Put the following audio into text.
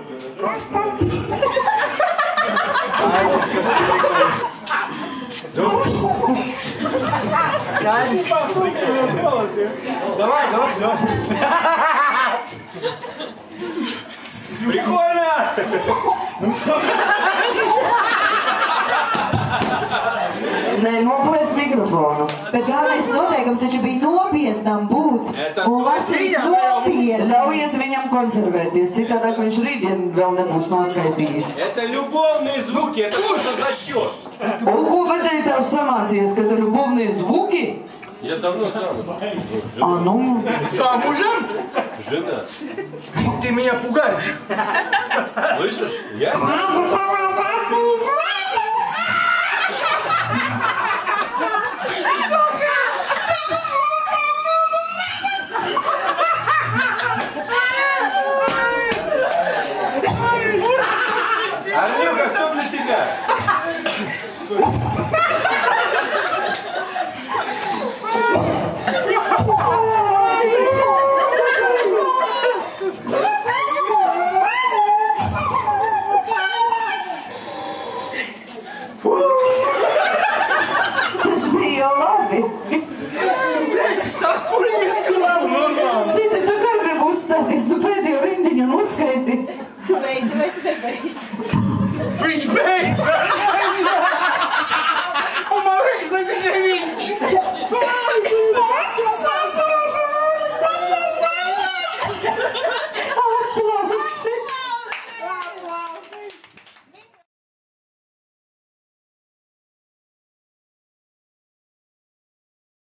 Skaidrs, kā Давай. Прикольно! Nē, noplēs mikrofonu. Bet galvenais noteikums taču bija nopietnam būt. Un lasīt nopietni. Ļaujiet viņam konservēties, citādāk viņš rītdien vēl nebūs noskaitījis. Это любовные звуки, это можно за счет. Un ko vedēji tev samācījies, ka tu любовные звуки? Я давно замужем. А, ну... Замужем? Жена. Ты меня пугаешь. Слышишь? Я...